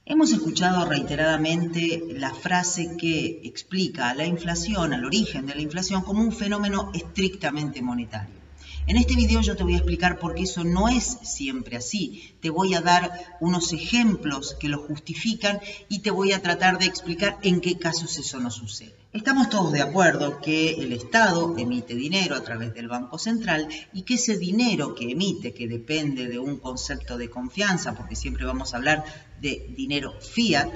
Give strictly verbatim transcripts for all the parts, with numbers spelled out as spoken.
Hemos escuchado reiteradamente la frase que explica a la inflación, al origen de la inflación, como un fenómeno estrictamente monetario. En este video yo te voy a explicar por qué eso no es siempre así. Te voy a dar unos ejemplos que lo justifican y te voy a tratar de explicar en qué casos eso no sucede. Estamos todos de acuerdo que el Estado emite dinero a través del Banco Central y que ese dinero que emite, que depende de un concepto de confianza, porque siempre vamos a hablar de dinero fiat,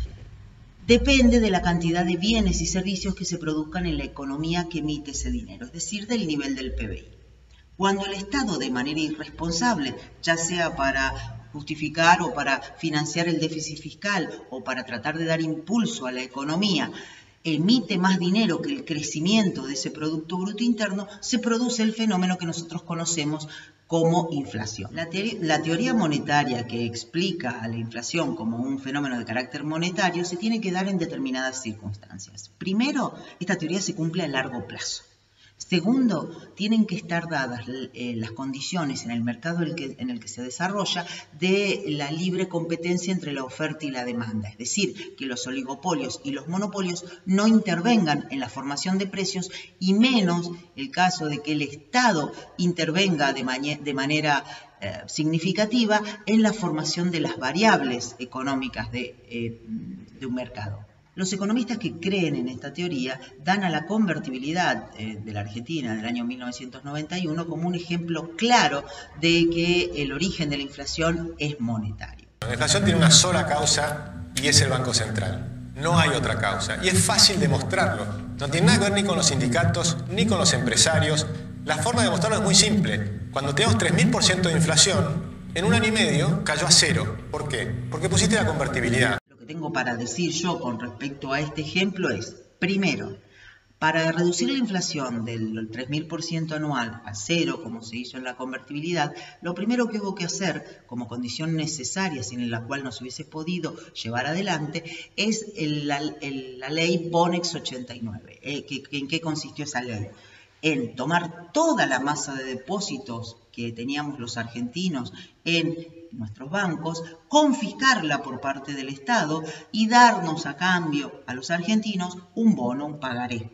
depende de la cantidad de bienes y servicios que se produzcan en la economía que emite ese dinero, es decir, del nivel del P B I. Cuando el Estado, de manera irresponsable, ya sea para justificar o para financiar el déficit fiscal o para tratar de dar impulso a la economía, emite más dinero que el crecimiento de ese Producto Bruto Interno, se produce el fenómeno que nosotros conocemos como inflación. La, te la teoría monetaria que explica a la inflación como un fenómeno de carácter monetario se tiene que dar en determinadas circunstancias. Primero, esta teoría se cumple a largo plazo. Segundo, tienen que estar dadas eh, las condiciones en el mercado el que, en el que se desarrolla de la libre competencia entre la oferta y la demanda. Es decir, que los oligopolios y los monopolios no intervengan en la formación de precios y menos el caso de que el Estado intervenga de, de manera eh, significativa en la formación de las variables económicas de, eh, de un mercado. Los economistas que creen en esta teoría dan a la convertibilidad eh, de la Argentina del año mil novecientos noventa y uno como un ejemplo claro de que el origen de la inflación es monetario. La inflación tiene una sola causa y es el Banco Central. No hay otra causa y es fácil demostrarlo. No tiene nada que ver ni con los sindicatos ni con los empresarios. La forma de demostrarlo es muy simple. Cuando tenemos tres mil por ciento de inflación, en un año y medio cayó a cero. ¿Por qué? Porque pusiste la convertibilidad. Lo que tengo para decir yo con respecto a este ejemplo es, primero, para reducir la inflación del tres mil por ciento anual a cero, como se hizo en la convertibilidad, lo primero que hubo que hacer, como condición necesaria sin la cual no se hubiese podido llevar adelante, es el, la, el, la ley Bonex ochenta y nueve. Eh, que, ¿En qué consistió esa ley? En tomar toda la masa de depósitos que teníamos los argentinos en nuestros bancos, confiscarla por parte del Estado y darnos a cambio a los argentinos un bono, un pagaré.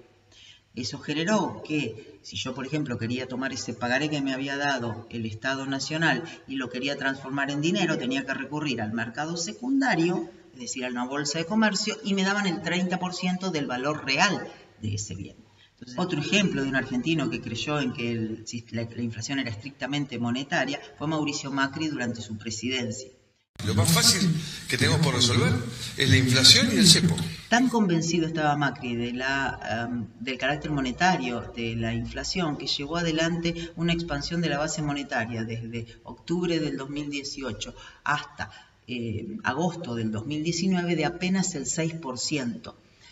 Eso generó que si yo, por ejemplo, quería tomar ese pagaré que me había dado el Estado Nacional y lo quería transformar en dinero, tenía que recurrir al mercado secundario, es decir, a una bolsa de comercio, y me daban el treinta por ciento del valor real de ese bien. Entonces, otro ejemplo de un argentino que creyó en que el, la, la inflación era estrictamente monetaria fue Mauricio Macri durante su presidencia. Lo más fácil que tenemos por resolver es la inflación y el cepo. Tan convencido estaba Macri de la, um, del carácter monetario de la inflación que llevó adelante una expansión de la base monetaria desde octubre del dos mil dieciocho hasta eh, agosto del dos mil diecinueve de apenas el seis por ciento.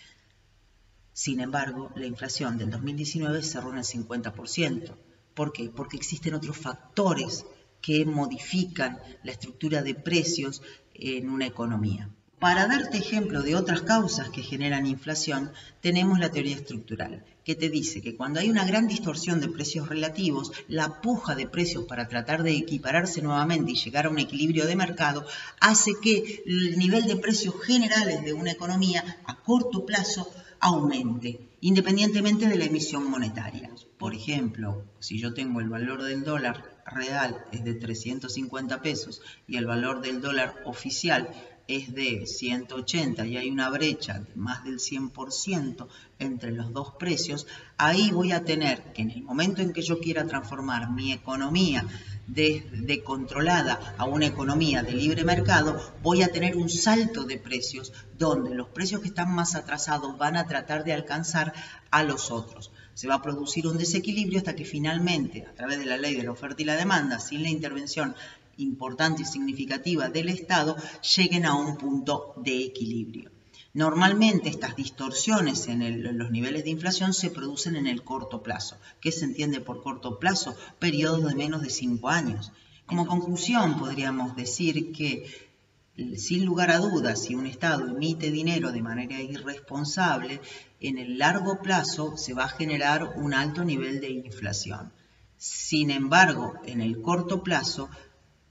Sin embargo, la inflación del dos mil diecinueve cerró en el cincuenta por ciento. ¿Por qué? Porque existen otros factores que modifican la estructura de precios en una economía. Para darte ejemplo de otras causas que generan inflación, tenemos la teoría estructural, que te dice que cuando hay una gran distorsión de precios relativos, la puja de precios para tratar de equipararse nuevamente y llegar a un equilibrio de mercado, hace que el nivel de precios generales de una economía a corto plazo aumente, independientemente de la emisión monetaria. Por ejemplo, si yo tengo el valor del dólar real es de trescientos cincuenta pesos y el valor del dólar oficial es de ciento ochenta y hay una brecha de más del cien por ciento entre los dos precios, ahí voy a tener que en el momento en que yo quiera transformar mi economía de, de controlada a una economía de libre mercado, voy a tener un salto de precios donde los precios que están más atrasados van a tratar de alcanzar a los otros. Se va a producir un desequilibrio hasta que finalmente, a través de la ley de la oferta y la demanda, sin la intervención importante y significativa del Estado, lleguen a un punto de equilibrio. Normalmente estas distorsiones en, el, en los niveles de inflación se producen en el corto plazo. ¿Qué se entiende por corto plazo? Periodos de menos de cinco años. Como conclusión podríamos decir que, sin lugar a dudas, si un Estado emite dinero de manera irresponsable, en el largo plazo se va a generar un alto nivel de inflación. Sin embargo, en el corto plazo,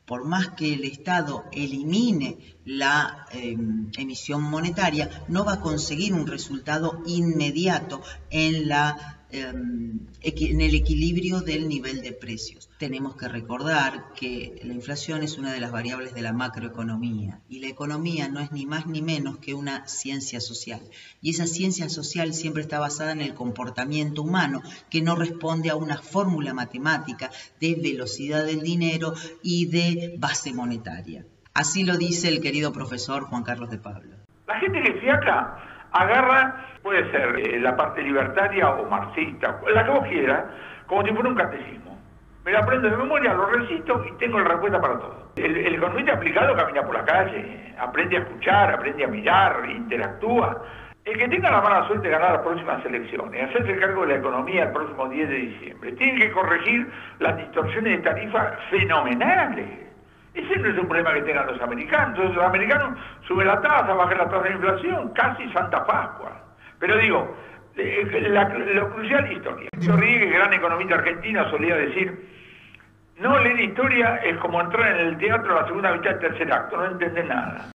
por más que el Estado elimine la eh, emisión monetaria, no va a conseguir un resultado inmediato en la en el equilibrio del nivel de precios. Tenemos que recordar que la inflación es una de las variables de la macroeconomía y la economía no es ni más ni menos que una ciencia social. Y esa ciencia social siempre está basada en el comportamiento humano, que no responde a una fórmula matemática de velocidad del dinero y de base monetaria. Así lo dice el querido profesor Juan Carlos de Pablo. La gente que fiaca agarra, puede ser eh, la parte libertaria o marxista, la que vos quieras, como si fuera un catecismo. Me la aprendo de memoria, lo recito y tengo la respuesta para todo. El, el economista aplicado camina por la calle, aprende a escuchar, aprende a mirar, interactúa. El que tenga la mala suerte de ganar las próximas elecciones, hacerse cargo de la economía el próximo diez de diciembre, tiene que corregir las distorsiones de tarifa fenomenales. Ese no es un problema que tengan los americanos. Los americanos suben la tasa, bajan la tasa de inflación, casi Santa Pascua. Pero digo, la, lo crucial es historia. Yo Rodríguez, gran economista argentino, solía decir, no leer historia es como entrar en el teatro a la segunda mitad del tercer acto, no entender nada.